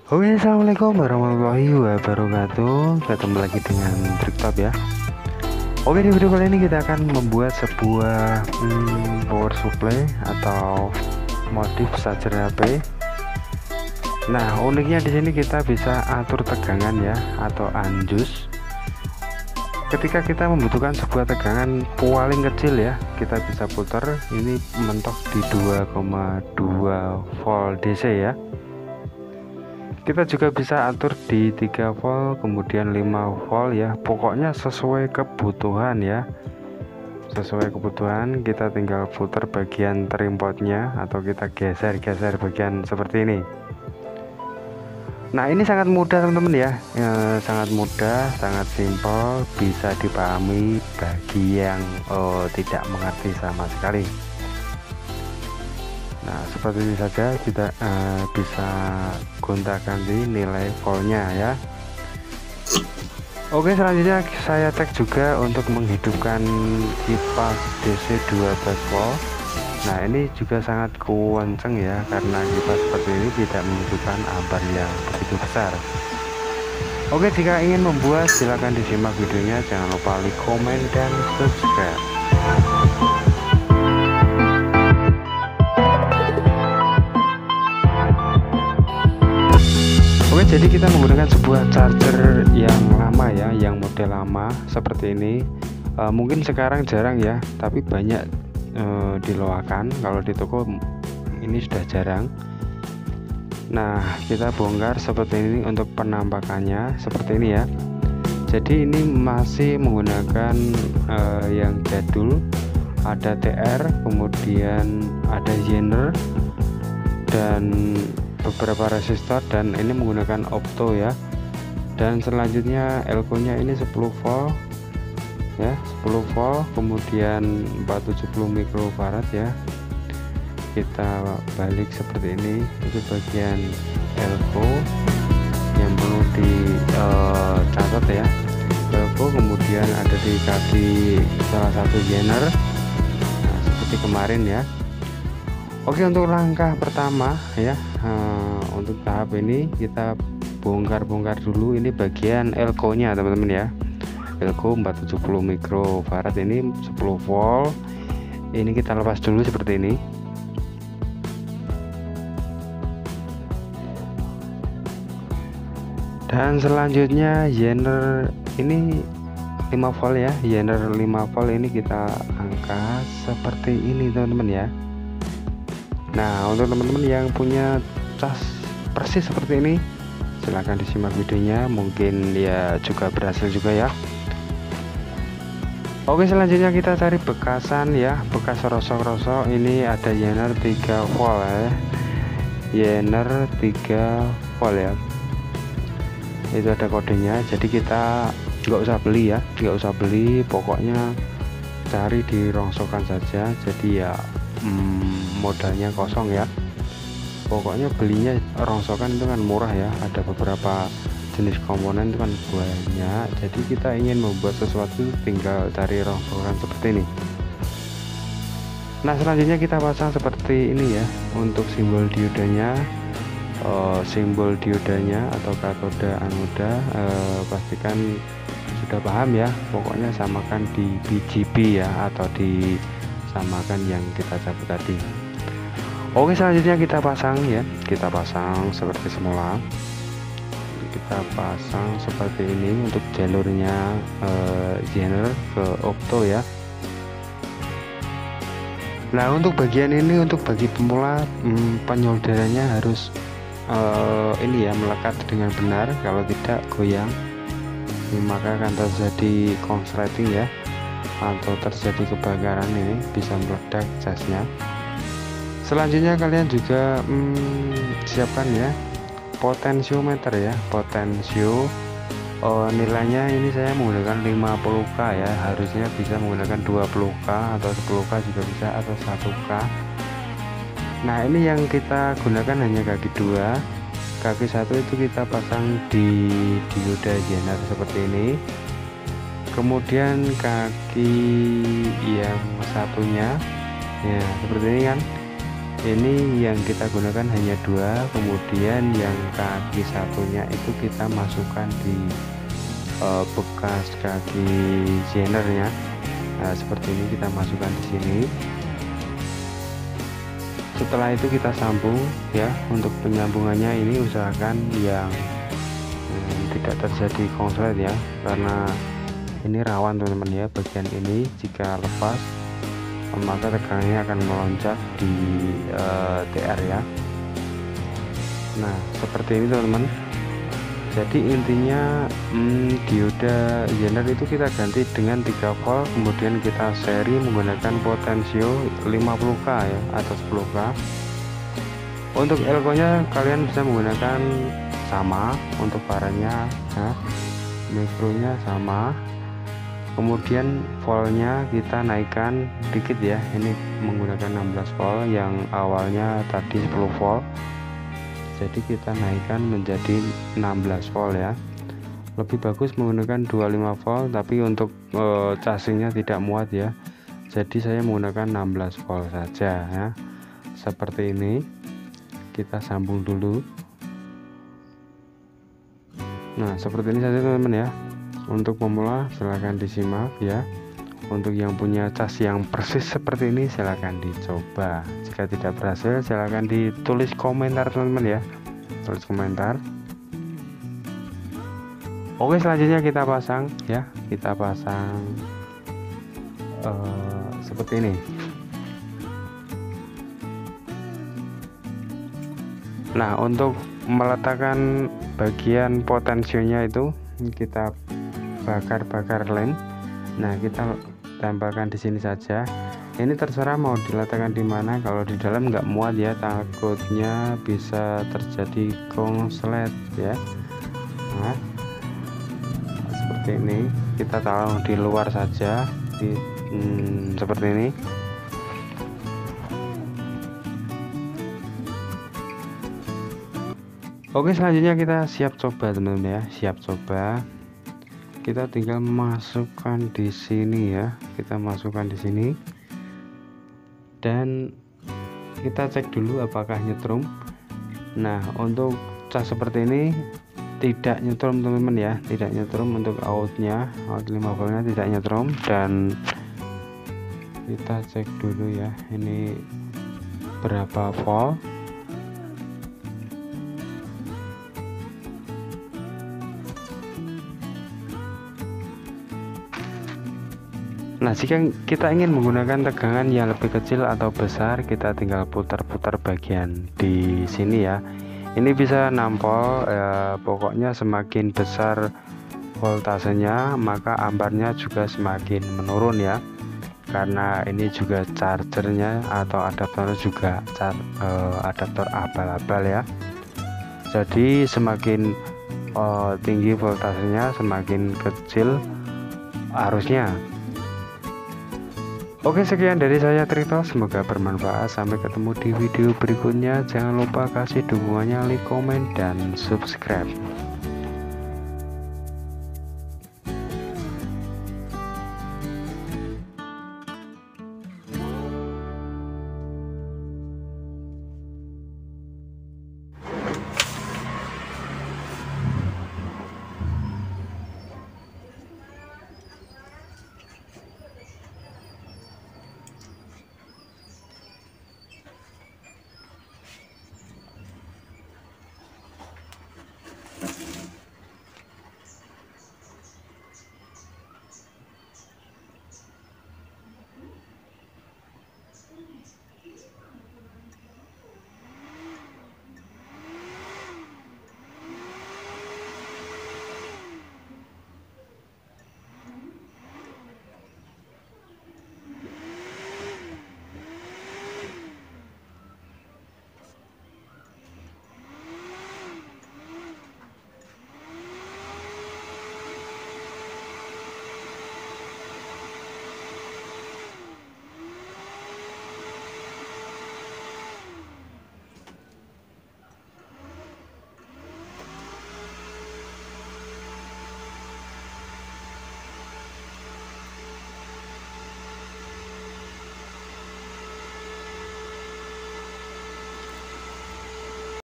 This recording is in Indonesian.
Oke, assalamualaikum warahmatullahi wabarakatuh. Ketemu lagi dengan Triktop ya. Oke, di video kali ini kita akan membuat sebuah power supply atau modif charger HP. Nah, uniknya di sini kita bisa atur tegangan ya atau anjus. Ketika kita membutuhkan sebuah tegangan paling kecil ya, kita bisa putar. Ini mentok di 2,2 volt DC ya. Kita juga bisa atur di 3 volt kemudian 5 volt ya, pokoknya sesuai kebutuhan ya. Sesuai kebutuhan kita tinggal putar bagian trimpotnya atau kita geser-geser bagian seperti ini. Nah, ini sangat mudah teman-teman ya, sangat mudah, sangat simpel, bisa dipahami bagi yang tidak mengerti sama sekali. Nah, seperti ini saja kita bisa gonta-ganti nilai voltnya ya. Oke, selanjutnya saya cek juga untuk menghidupkan kipas DC 12 volt. Nah, ini juga sangat kenceng ya, karena kipas seperti ini tidak membutuhkan ampere yang begitu besar. Oke, jika ingin membuat silahkan disimak videonya, jangan lupa like, komen, dan subscribe. Oke, jadi kita menggunakan sebuah charger yang lama ya, yang model lama seperti ini. Mungkin sekarang jarang ya, tapi banyak di loakan. Kalau di toko ini sudah jarang. Nah, kita bongkar seperti ini untuk penampakannya seperti ini ya. Jadi ini masih menggunakan yang jadul, ada TR, kemudian ada Zener dan beberapa resistor, dan ini menggunakan opto ya. Dan selanjutnya elko nya ini 10 volt ya, 10 volt kemudian 470 mikrofarad ya. Kita balik seperti ini, itu bagian elko yang perlu dicatat ya. Elko kemudian ada di kaki salah satu Zener, nah, seperti kemarin ya. Oke, untuk langkah pertama ya, untuk tahap ini kita bongkar dulu ini bagian elko nya teman-teman ya. Elko 470 mikrofarad ini 10 volt, ini kita lepas dulu seperti ini. Dan selanjutnya Zener ini 5 volt ya, Zener 5 volt ini kita angkat seperti ini teman-teman ya. Nah, untuk teman-teman yang punya cas persis seperti ini, silahkan disimak videonya, mungkin ya juga berhasil juga ya. Oke, selanjutnya kita cari bekasan ya, bekas rosok-rosok. Ini ada Zener 3 volt ya, Zener 3 volt ya, itu ada kodenya. Jadi kita nggak usah beli ya, nggak usah beli, pokoknya cari di rongsokan saja. Jadi ya modalnya kosong ya, pokoknya belinya rongsokan itu kan murah ya, ada beberapa jenis komponen itu kan banyak. Jadi kita ingin membuat sesuatu tinggal cari rongsokan seperti ini. Nah, selanjutnya kita pasang seperti ini ya. Untuk simbol diodanya, simbol diodanya atau katoda anoda, pastikan sudah paham ya, pokoknya samakan di BGB ya, atau disamakan yang kita cabut tadi. Oke, selanjutnya kita pasang ya, kita pasang seperti semula. Kita pasang seperti ini untuk jalurnya Zener ke opto ya. Nah, untuk bagian ini, untuk bagi pemula, penyolderannya harus ini ya, melekat dengan benar, kalau tidak goyang maka akan terjadi konsleting ya, atau terjadi kebakaran, ini bisa meledak jasnya. Selanjutnya kalian juga siapkan ya potensiometer ya, potensio. Nilainya ini saya menggunakan 50k ya, harusnya bisa menggunakan 20k atau 10k juga bisa, atau 1k. Nah, ini yang kita gunakan hanya kaki 2, kaki 1 itu kita pasang di dioda Zener seperti ini. Kemudian kaki yang satunya ya seperti ini kan, Ini yang kita gunakan hanya 2, kemudian yang kaki satunya itu kita masukkan di bekas kaki zenernya. Nah, seperti ini kita masukkan di sini. Setelah itu kita sambung ya. Untuk penyambungannya ini usahakan yang tidak terjadi konslet ya, karena ini rawan teman-teman ya. Bagian ini jika lepas maka tegangannya akan melonjak di TR ya. Nah seperti ini teman-teman. Jadi intinya dioda zener itu kita ganti dengan 3 volt, kemudian kita seri menggunakan potensio 50k ya atau 10k. Untuk elko nya kalian bisa menggunakan sama, untuk paranya ya, mikronya sama, kemudian voltnya kita naikkan dikit ya. Ini menggunakan 16 volt, yang awalnya tadi 10 volt, jadi kita naikkan menjadi 16 volt ya. Lebih bagus menggunakan 25 volt, tapi untuk casingnya tidak muat ya, jadi saya menggunakan 16 volt saja ya. Seperti ini, kita sambung dulu. Nah seperti ini saja teman-teman ya. Untuk pemula silahkan disimak ya. Untuk yang punya cas yang persis seperti ini silahkan dicoba. Jika tidak berhasil silahkan ditulis komentar teman-teman ya, tulis komentar. Oke, selanjutnya kita pasang ya. Kita pasang seperti ini. Nah untuk meletakkan bagian potensionya itu kita bakar lem. Nah kita tempelkan di sini saja. Ini terserah mau diletakkan di mana. Kalau di dalam nggak muat ya, takutnya bisa terjadi konslet ya. Nah seperti ini, kita taruh di luar saja seperti ini. Oke, selanjutnya kita siap coba teman-teman ya, siap coba. Kita tinggal masukkan di sini ya, kita masukkan di sini dan kita cek dulu apakah nyetrum. Nah untuk cas seperti ini tidak nyetrum teman-teman ya, tidak nyetrum. Untuk outnya, out 5 voltnya tidak nyetrum. Dan kita cek dulu ya, ini berapa volt. Nah jika kita ingin menggunakan tegangan yang lebih kecil atau besar, kita tinggal putar-putar bagian di sini ya. Ini bisa 6 volt pokoknya semakin besar voltasenya maka ampernya juga semakin menurun ya, karena ini juga chargernya atau adaptornya juga adaptor abal-abal ya. Jadi semakin tinggi voltasenya semakin kecil arusnya. Oke, sekian dari saya Trito, semoga bermanfaat. Sampai ketemu di video berikutnya. Jangan lupa kasih dukungannya, like, komen, dan subscribe.